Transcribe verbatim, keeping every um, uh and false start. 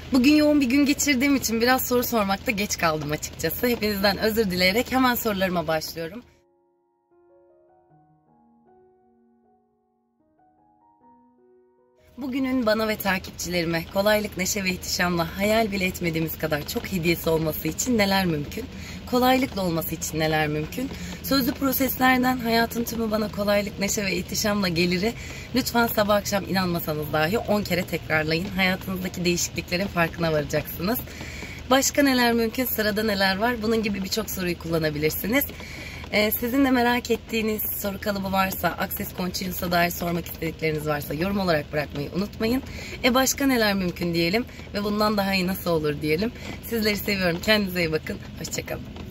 Bugün yoğun bir gün geçirdiğim için biraz soru sormakta geç kaldım açıkçası. Hepinizden özür dileyerek hemen sorularıma başlıyorum. Bugünün bana ve takipçilerime kolaylık, neşe ve ihtişamla hayal bile etmediğimiz kadar çok hediyesi olması için neler mümkün? Kolaylıkla olması için neler mümkün? Sözlü proseslerden hayatın tümü bana kolaylık, neşe ve ihtişamla geliri lütfen sabah akşam inanmasanız dahi on kere tekrarlayın. Hayatınızdaki değişikliklerin farkına varacaksınız. Başka neler mümkün? Sırada neler var? Bunun gibi birçok soruyu kullanabilirsiniz. Ee, sizin de merak ettiğiniz soru kalıbı varsa, Access Continuous'a dair sormak istedikleriniz varsa yorum olarak bırakmayı unutmayın. E başka neler mümkün diyelim ve bundan daha iyi nasıl olur diyelim. Sizleri seviyorum. Kendinize iyi bakın. Hoşçakalın.